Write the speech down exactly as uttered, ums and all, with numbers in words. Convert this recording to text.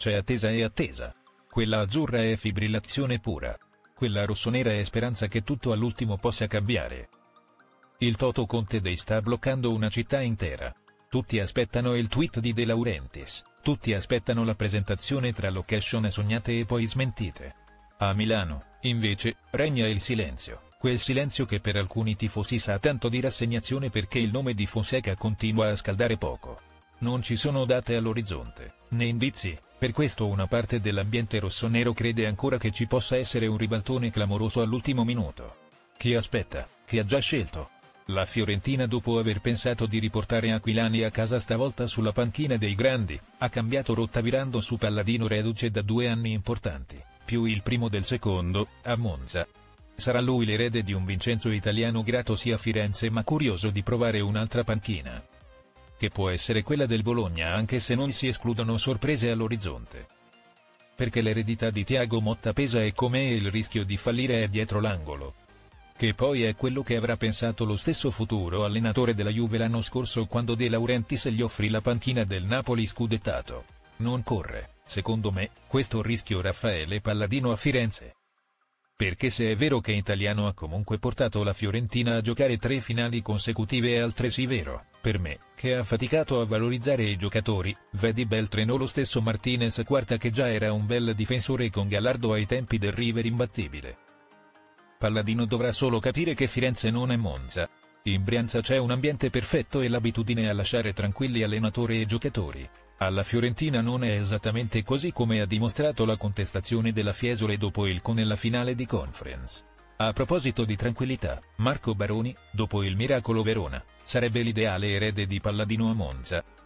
c'è attesa e attesa. Quella azzurra è fibrillazione pura. Quella rossonera è speranza che tutto all'ultimo possa cambiare. Il Toto Conte Day sta bloccando una città intera. Tutti aspettano il tweet di De Laurentiis, tutti aspettano la presentazione tra location sognate e poi smentite. A Milano, invece, regna il silenzio, quel silenzio che per alcuni tifosi sa tanto di rassegnazione perché il nome di Fonseca continua a scaldare poco. Non ci sono date all'orizzonte, né indizi, per questo una parte dell'ambiente rossonero crede ancora che ci possa essere un ribaltone clamoroso all'ultimo minuto. Chi aspetta, chi ha già scelto? La Fiorentina, dopo aver pensato di riportare Aquilani a casa stavolta sulla panchina dei grandi, ha cambiato rotta virando su Palladino reduce da due anni importanti, più il primo del secondo, a Monza. Sarà lui l'erede di un Vincenzo italiano gratosi a Firenze ma curioso di provare un'altra panchina, che può essere quella del Bologna anche se non si escludono sorprese all'orizzonte. Perché l'eredità di Thiago Motta pesa e come il rischio di fallire è dietro l'angolo. Che poi è quello che avrà pensato lo stesso futuro allenatore della Juve l'anno scorso quando De Laurentiis gli offrì la panchina del Napoli scudettato. Non corre, secondo me, questo rischio Raffaele Palladino a Firenze. Perché se è vero che Italiano ha comunque portato la Fiorentina a giocare tre finali consecutive è altresì vero, per me, che ha faticato a valorizzare i giocatori, vedi Beltrán o lo stesso Martinez Quarta che già era un bel difensore con Gallardo ai tempi del River imbattibile. Palladino dovrà solo capire che Firenze non è Monza. In Brianza c'è un ambiente perfetto e l'abitudine a lasciare tranquilli allenatori e giocatori. Alla Fiorentina non è esattamente così come ha dimostrato la contestazione della Fiesole dopo il con nella finale di Conference. A proposito di tranquillità, Marco Baroni, dopo il miracolo Verona, sarebbe l'ideale erede di Palladino a Monza.